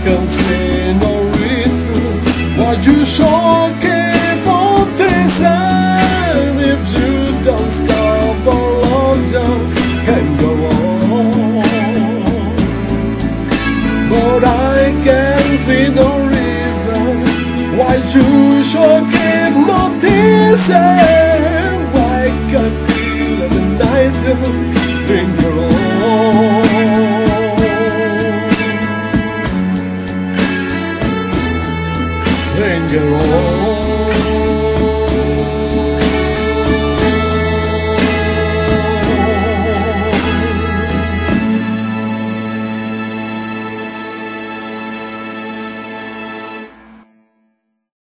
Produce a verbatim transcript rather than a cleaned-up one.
can see no reason why you should keep on chasing. If you don't stop, our love just can't go on. But I can see no reason why you should keep noticing. Why can't we let the night just linger on? Linger on.